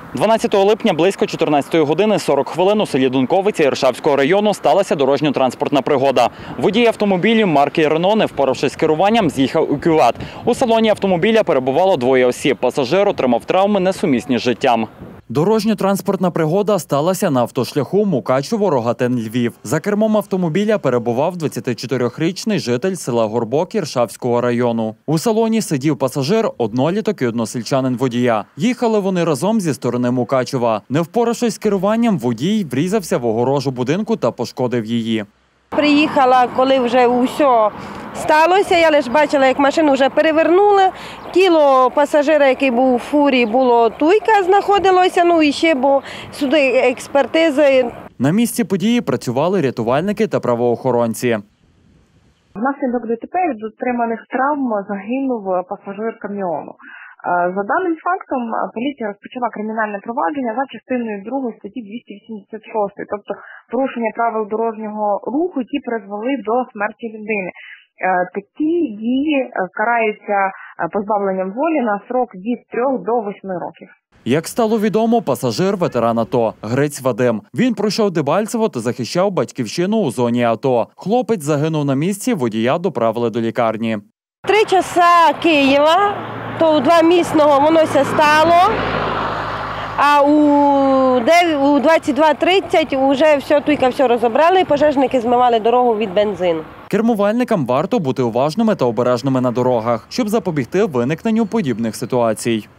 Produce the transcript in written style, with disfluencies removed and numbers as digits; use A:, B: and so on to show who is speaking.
A: 12 липня близько 14 години 40 хвилин у селі Дунковиці Іршавського району сталася дорожньо-транспортна пригода. Водій автомобілю марки «Рено», не впоравшись з керуванням, з'їхав у кювет. У салоні автомобіля перебувало двоє осіб. Пасажир отримав травми, несумісні з життям. Дорожньо-транспортна пригода сталася на автошляху Мукачево-Рогатин-Львів. За кермом автомобіля перебував 24-річний житель села Горбок Іршавського району. У салоні сидів пасажир, одноліток і односельчанин водія. Їхали вони разом зі сторони Мукачева. Не впоравшись з керуванням, водій врізався в огорожу будинку та пошкодив її.
B: Приїхала, коли вже усе сталося, я лише бачила, як машину вже перевернули. Тіло пасажира, який був у фурі, було туйка знаходилося, і ще бо сюди експертизи.
A: На місці події працювали рятувальники та правоохоронці.
C: Внаслідок ДТП від отриманих травм загинув пасажир каміону. За даним фактом, поліція розпочала кримінальне провадження за частиною 2 статті 286, тобто порушення правил дорожнього руху, які призвели до смерті людини. Такі дії караються позбавленням волі на строк від 3 до 8 років.
A: Як стало відомо, пасажир – ветеран АТО – Грець Вадим. Він пройшов Дебальцево та захищав батьківщину у зоні АТО. Хлопець загинув на місці, водія доправили до лікарні.
B: 3 часа Києва, то у 2 місного воно все стало, а у 22:30 вже все розібрали, пожежники змивали дорогу від бензину.
A: Кермувальникам варто бути уважними та обережними на дорогах, щоб запобігти виникненню подібних ситуацій.